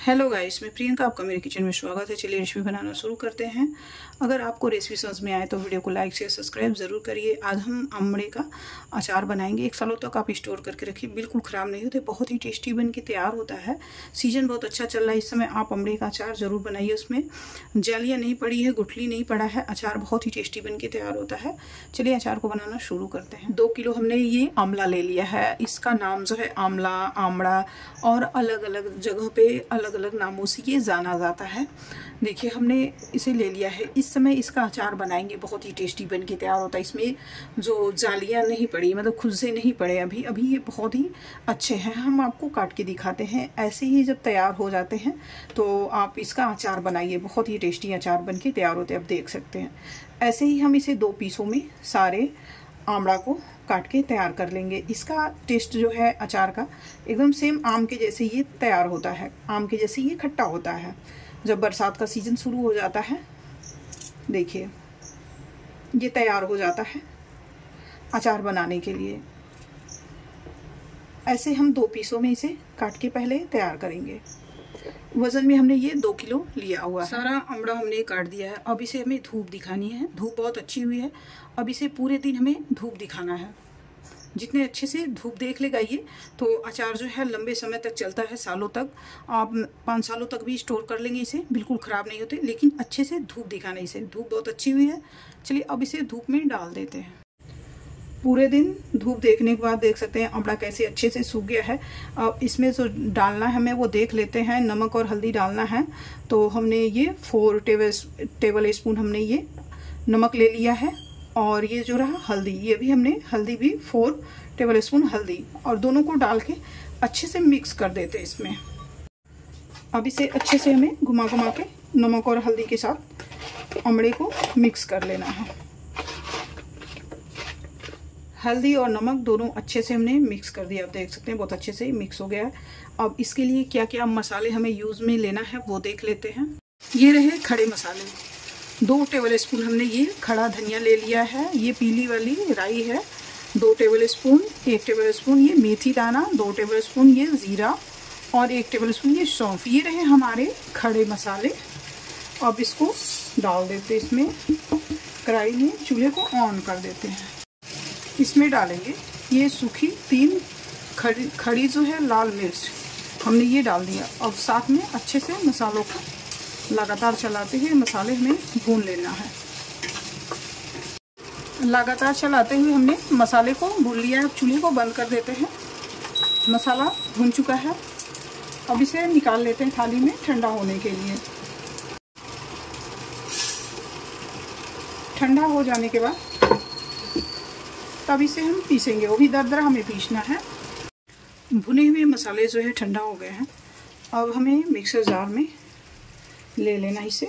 Hello guys, मैं प्रियंका, आपका मेरे किचन में स्वागत है। चलिए रेसिपी बनाना शुरू करते हैं। अगर आपको रेसिपी समझ में आए तो वीडियो को लाइक शेयर सब्सक्राइब ज़रूर करिए। आज हम आमड़े का अचार बनाएंगे। 1 सालों तक आप स्टोर करके रखिए, बिल्कुल ख़राब नहीं होते, बहुत ही टेस्टी बन के तैयार होता है। सीजन बहुत अच्छा चल रहा है इस समय, आप आमड़े का अचार ज़रूर बनाइए। उसमें जालियाँ नहीं पड़ी है, गुठली नहीं पड़ा है, अचार बहुत ही टेस्टी बन के तैयार होता है। चलिए अचार को बनाना शुरू करते हैं। 2 किलो हमने ये आंवला ले लिया है। इसका नाम जो है आंवला, आमड़ा और अलग अलग जगह पे अलग अलग नामों से ये जाना जाता है। देखिए हमने इसे ले लिया है। इस समय इसका अचार बनाएंगे, बहुत ही टेस्टी बन के तैयार होता है। इसमें जो जालियाँ नहीं पड़ी, मतलब खुद से नहीं पड़े अभी ये बहुत ही अच्छे हैं। हम आपको काट के दिखाते हैं। ऐसे ही जब तैयार हो जाते हैं तो आप इसका अचार बनाइए, बहुत ही टेस्टी अचार बन के तैयार होते हैं। आप देख सकते हैं। ऐसे ही हम इसे 2 पीसों में सारे आमड़ा को काट के तैयार कर लेंगे। इसका टेस्ट जो है अचार का एकदम सेम आम के जैसे ये तैयार होता है, आम के जैसे ये खट्टा होता है। जब बरसात का सीज़न शुरू हो जाता है, देखिए ये तैयार हो जाता है अचार बनाने के लिए। ऐसे हम 2 पीसों में इसे काट के पहले तैयार करेंगे। वज़न में हमने ये 2 किलो लिया हुआ है। सारा आमड़ा हमने काट दिया है। अब इसे हमें धूप दिखानी है। धूप बहुत अच्छी हुई है। अब इसे पूरे दिन हमें धूप दिखाना है। जितने अच्छे से धूप देख लेगा ये, तो अचार जो है लंबे समय तक चलता है, सालों तक। आप 5 सालों तक भी स्टोर कर लेंगे इसे, बिल्कुल ख़राब नहीं होते। लेकिन अच्छे से धूप दिखाना इसे। धूप बहुत अच्छी हुई है। चलिए अब इसे धूप में डाल देते हैं। पूरे दिन धूप देखने के बाद देख सकते हैं आंवला कैसे अच्छे से सूख गया है। अब इसमें जो डालना है हमें वो देख लेते हैं। नमक और हल्दी डालना है। तो हमने ये 4 टेबल स्पून हमने ये नमक ले लिया है। और ये जो रहा हल्दी, ये भी हमने हल्दी भी 4 टेबल स्पून हल्दी, और दोनों को डाल के अच्छे से मिक्स कर देते हैं इसमें। अब इसे अच्छे से हमें घुमा घुमा के नमक और हल्दी के साथ आमड़े को मिक्स कर लेना है। हल्दी और नमक दोनों अच्छे से हमने मिक्स कर दिया। आप देख सकते हैं बहुत अच्छे से मिक्स हो गया है। अब इसके लिए क्या क्या मसाले हमें यूज़ में लेना है वो देख लेते हैं। ये रहे खड़े मसाले। 2 टेबल स्पून हमने ये खड़ा धनिया ले लिया है। ये पीली वाली राई है 2 टेबल स्पून। 1 टेबल स्पून ये मेथी दाना, 2 टेबल स्पून ये ज़ीरा और 1 टेबल स्पून ये सौंफ। ये रहे हमारे खड़े मसाले। अब इसको डाल देते इसमें कढ़ाई में। चूल्हे को ऑन कर देते हैं। इसमें डालेंगे ये सूखी 3 खड़ी जो है लाल मिर्च, हमने ये डाल दिया। अब साथ में अच्छे से मसालों को लगातार चलाते हुए मसाले हमें भून लेना है। लगातार चलाते हुए हमने मसाले को भून लिया है। अब चूल्हे को बंद कर देते हैं। मसाला भून चुका है। अब इसे निकाल लेते हैं थाली में ठंडा होने के लिए। ठंडा हो जाने के बाद तब इसे हम पीसेंगे। वो भी दरदरा हमें पीसना है। भुने हुए मसाले जो है ठंडा हो गए हैं। अब हमें मिक्सर जार में ले लेना इसे।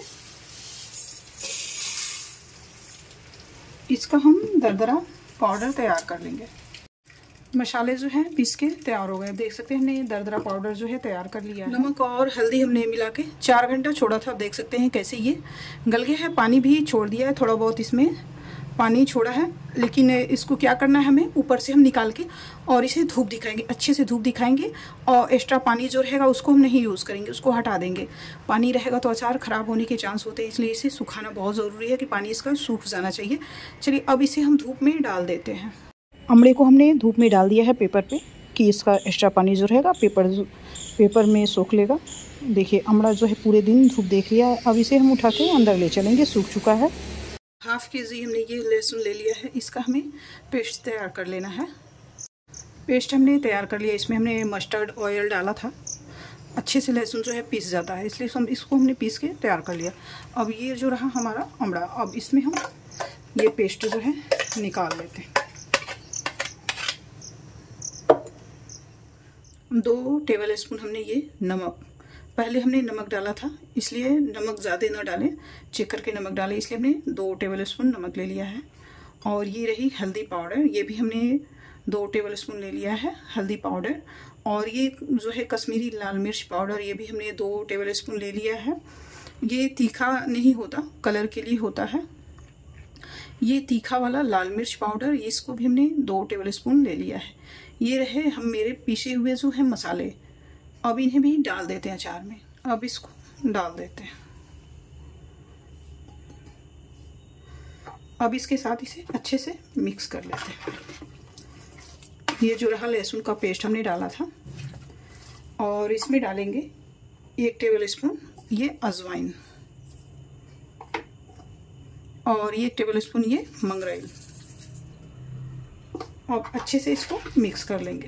इसका हम दरदरा पाउडर तैयार कर लेंगे। मसाले जो हैं पीस के तैयार हो गए। देख सकते हैं हमने दरदरा पाउडर जो है तैयार कर लिया है। नमक और हल्दी हमने मिला के 4 घंटा छोड़ा था। देख सकते हैं कैसे ये गल गया है। पानी भी छोड़ दिया है, थोड़ा बहुत इसमें पानी छोड़ा है। लेकिन इसको क्या करना है, हमें ऊपर से हम निकाल के और इसे धूप दिखाएंगे, अच्छे से धूप दिखाएंगे। और एक्स्ट्रा पानी जो रहेगा उसको हम नहीं यूज़ करेंगे, उसको हटा देंगे। पानी रहेगा तो अचार ख़राब होने के चांस होते हैं, इसलिए इसे सुखाना बहुत ज़रूरी है कि पानी इसका सूख जाना चाहिए। चलिए अब इसे हम धूप में डाल देते हैं। आमड़े को हमने धूप में डाल दिया है पेपर पे, कि इसका एक्स्ट्रा पानी जो रहेगा पेपर में सोख लेगा। देखिए आमड़ा जो है पूरे दिन धूप देख लिया है। अब इसे हम उठा के अंदर ले चलेंगे, सूख चुका है। 1/2 केजी हमने ये लहसुन ले लिया है। इसका हमें पेस्ट तैयार कर लेना है। पेस्ट हमने तैयार कर लिया। इसमें हमने मस्टर्ड ऑयल डाला था। अच्छे से लहसुन जो है पीस जाता है, इसलिए इसको हमने पीस के तैयार कर लिया। अब ये जो रहा हमारा आमड़ा, अब इसमें हम ये पेस्ट जो है निकाल लेते हैं। 2 टेबल स्पून हमने ये नमक, पहले हमने नमक डाला था इसलिए नमक ज़्यादा ना डालें, चेक करके नमक डालें, इसलिए हमने 2 टेबल स्पून नमक ले लिया है। और ये रही हल्दी पाउडर, ये भी हमने 2 टेबल स्पून ले लिया है हल्दी पाउडर। और ये जो है कश्मीरी लाल मिर्च पाउडर, ये भी हमने 2 टेबल स्पून ले लिया है। ये तीखा नहीं होता, कलर के लिए होता है। ये तीखा वाला लाल मिर्च पाउडर, इसको भी हमने 2 टेबल स्पून ले लिया है। ये रहे हम मेरे पीसे हुए जो है मसाले। अब इन्हें भी डाल देते हैं अचार में। अब इसको डाल देते हैं। अब इसके साथ इसे अच्छे से मिक्स कर लेते हैं। ये जो रहा लहसुन का पेस्ट हमने डाला था, और इसमें डालेंगे 1 टेबल स्पून ये अजवाइन, और 1 टेबल स्पून ये मंगरेल। अब अच्छे से इसको मिक्स कर लेंगे।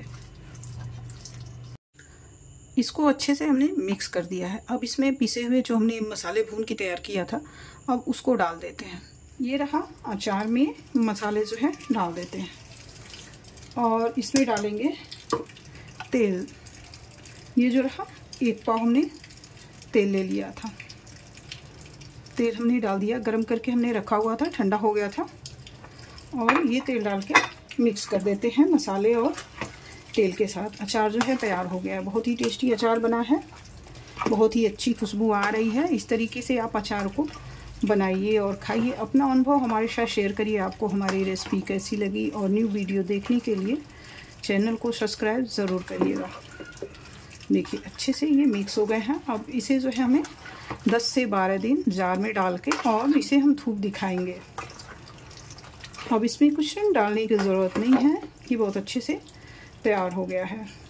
इसको अच्छे से हमने मिक्स कर दिया है। अब इसमें पिसे हुए जो हमने मसाले भून के तैयार किया था, अब उसको डाल देते हैं। ये रहा अचार में मसाले जो है डाल देते हैं, और इसमें डालेंगे तेल। ये जो रहा 1 पाव हमने तेल ले लिया था। तेल हमने डाल दिया, गरम करके हमने रखा हुआ था, ठंडा हो गया था। और ये तेल डाल के मिक्स कर देते हैं मसाले और तेल के साथ। अचार जो है तैयार हो गया है। बहुत ही टेस्टी अचार बना है, बहुत ही अच्छी खुशबू आ रही है। इस तरीके से आप अचार को बनाइए और खाइए। अपना अनुभव हमारे साथ शेयर करिए, आपको हमारी रेसिपी कैसी लगी। और न्यू वीडियो देखने के लिए चैनल को सब्सक्राइब ज़रूर करिएगा। देखिए अच्छे से ये मिक्स हो गए हैं। अब इसे जो है हमें 10 से 12 दिन जार में डाल के, और इसे हम धूप दिखाएंगे। अब इसमें कुछ डालने की ज़रूरत नहीं है, ये बहुत अच्छे से तैयार हो गया है।